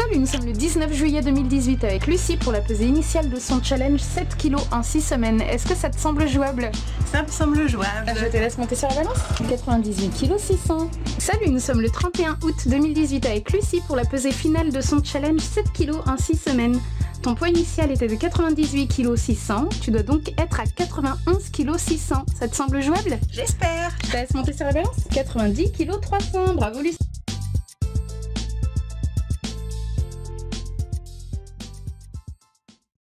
Salut, nous sommes le 19 juillet 2018 avec Lucie pour la pesée initiale de son challenge 7 kg en 6 semaines. Est-ce que ça te semble jouable? Ça me semble jouable. Je te laisse monter sur la balance. 98 kg 600. Salut, nous sommes le 31 août 2018 avec Lucie pour la pesée finale de son challenge 7 kg en 6 semaines. Ton poids initial était de 98 kg 600, tu dois donc être à 91 kg 600. Ça te semble jouable? J'espère. Je te laisse monter sur la balance. 90 kg 300. Bravo Lucie.